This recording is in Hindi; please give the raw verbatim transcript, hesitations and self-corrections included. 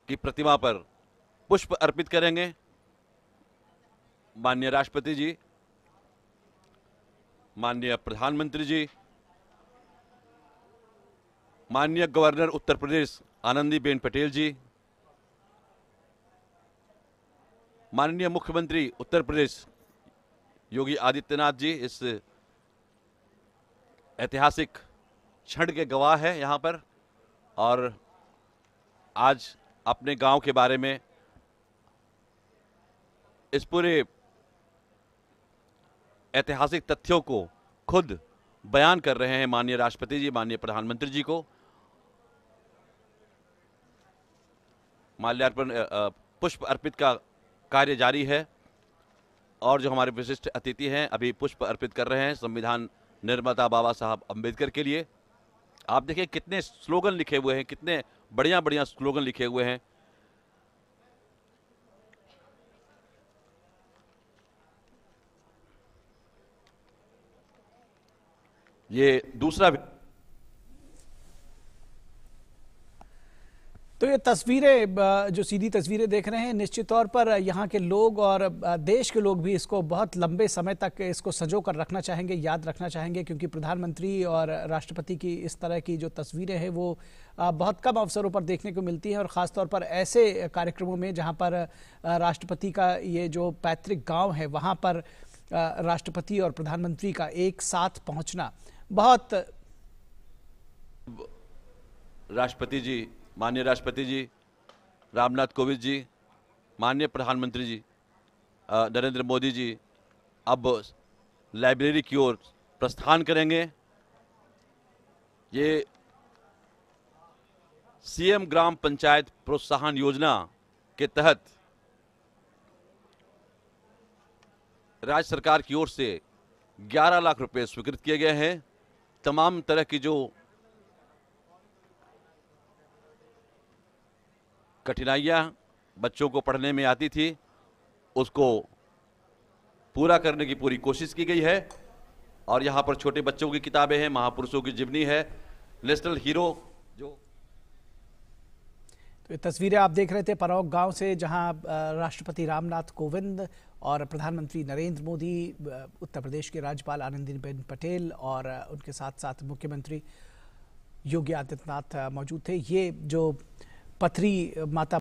की प्रतिमा पर पुष्प अर्पित करेंगे। माननीय राष्ट्रपति जी, माननीय प्रधानमंत्री जी, माननीय गवर्नर उत्तर प्रदेश आनंदीबेन पटेल जी, माननीय मुख्यमंत्री उत्तर प्रदेश योगी आदित्यनाथ जी इस ऐतिहासिक क्षण के गवाह हैं यहाँ पर, और आज अपने गांव के बारे में इस पूरे ऐतिहासिक तथ्यों को खुद बयान कर रहे हैं माननीय राष्ट्रपति जी, माननीय प्रधानमंत्री जी को। माल्यार्पण पुष्प अर्पित का कार्य जारी है और जो हमारे विशिष्ट अतिथि हैं अभी पुष्प अर्पित कर रहे हैं संविधान निर्माता बाबा साहब अंबेडकर के लिए। आप देखिए कितने स्लोगन लिखे हुए हैं, कितने बढ़िया बढ़िया स्लोगन लिखे हुए हैं। ये दूसरा तो ये तस्वीरें जो सीधी तस्वीरें देख रहे हैं, निश्चित तौर पर यहाँ के लोग और देश के लोग भी इसको बहुत लंबे समय तक इसको संजो कर रखना चाहेंगे, याद रखना चाहेंगे, क्योंकि प्रधानमंत्री और राष्ट्रपति की इस तरह की जो तस्वीरें हैं वो बहुत कम अवसरों पर देखने को मिलती हैं, और ख़ासतौर पर ऐसे कार्यक्रमों में जहाँ पर राष्ट्रपति का ये जो पैतृक गाँव है वहाँ पर राष्ट्रपति और प्रधानमंत्री का एक साथ पहुँचना बहुत। राष्ट्रपति जी, माननीय राष्ट्रपति जी रामनाथ कोविंद जी, माननीय प्रधानमंत्री जी नरेंद्र मोदी जी अब लाइब्रेरी की ओर प्रस्थान करेंगे। ये सीएम ग्राम पंचायत प्रोत्साहन योजना के तहत राज्य सरकार की ओर से ग्यारह लाख रुपए स्वीकृत किए गए हैं। तमाम तरह की जो कठिनाइयाँ बच्चों को पढ़ने में आती थी उसको पूरा करने की पूरी कोशिश की गई है, और यहाँ पर छोटे बच्चों की किताबें हैं, महापुरुषों की जीवनी है, नेशनल हीरो जो। तो ये तस्वीरें आप देख रहे थे परौक गांव से, जहां राष्ट्रपति रामनाथ कोविंद और प्रधानमंत्री नरेंद्र मोदी, उत्तर प्रदेश के राज्यपाल आनंदीबेन पटेल और उनके साथ साथ मुख्यमंत्री योगी आदित्यनाथ मौजूद थे। ये जो पथरी माता